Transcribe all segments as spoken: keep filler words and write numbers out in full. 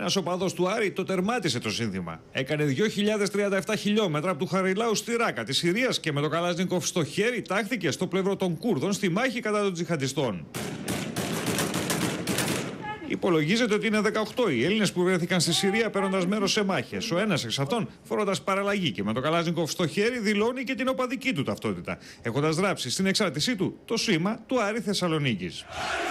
Ένας οπαδός του Άρη το τερμάτισε το σύνθημα. Έκανε δύο χιλιάδες τριάντα επτά χιλιόμετρα από του Χαριλάου στη Ράκα της Συρίας και με το Καλάζνικοφ στο χέρι τάχθηκε στο πλευρό των Κούρδων στη μάχη κατά των τζιχαντιστών. Υπολογίζεται ότι είναι δεκαοκτώ οι Έλληνες που βρέθηκαν στη Συρία παίρνοντας μέρος σε μάχες. Ο ένας εξ αυτών, φορώντας παραλλαγή και με το Καλάζνικοφ στο χέρι, δηλώνει και την οπαδική του ταυτότητα, έχοντας γράψει στην εξάρτησή του το σήμα του Άρη Θεσσαλονίκης.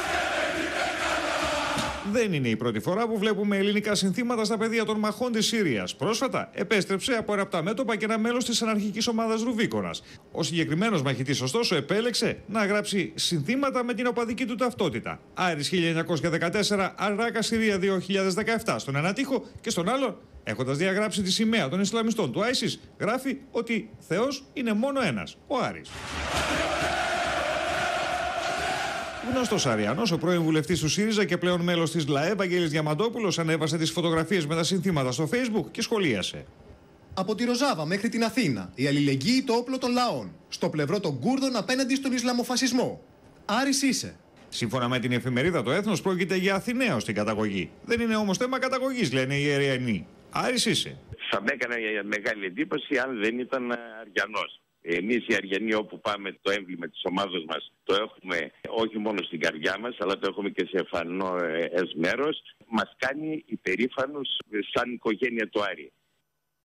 Δεν είναι η πρώτη φορά που βλέπουμε ελληνικά συνθήματα στα πεδία των μαχών της Συρίας. Πρόσφατα επέστρεψε από ένα από τα μέτωπα και ένα μέλος της αναρχικής ομάδας Ρουβίκονας. Ο συγκεκριμένος μαχητής, ωστόσο, επέλεξε να γράψει συνθήματα με την οπαδική του ταυτότητα. Άρης χίλια εννιακόσια δεκατέσσερα, Αράκα Συρία δύο χιλιάδες δεκαεπτά στον ένα τοίχο και στον άλλον, έχοντας διαγράψει τη σημαία των Ισλαμιστών του άισις, γράφει ότι Θεός είναι μόνο ένας, ο Άρης. Γνωστός Αριανός, ο πρώην βουλευτής του ΣΥΡΙΖΑ και πλέον μέλος της ΛΑΕ, Βαγγέλης Διαμαντόπουλος, ανέβασε τις φωτογραφίες με τα συνθήματα στο Facebook και σχολίασε. Από τη Ροζάβα μέχρι την Αθήνα, η αλληλεγγύη το όπλο των λαών. Στο πλευρό των Κούρδων απέναντι στον Ισλαμοφασισμό. Άρης είσαι. Σύμφωνα με την εφημερίδα Το Έθνος, πρόκειται για Αθηναίο στην καταγωγή. Δεν είναι όμως θέμα καταγωγής, λένε οι Αριανοί. Άρης είσαι. Θα με έκανε μεγάλη εντύπωση αν δεν ήταν Αριανός. Εμείς οι Αριανοί όπου πάμε το έμβλημα της ομάδας μας το έχουμε όχι μόνο στην καρδιά μας αλλά το έχουμε και σε εμφανές μέρος. Μας κάνει υπερήφανους σαν οικογένεια του Άρη.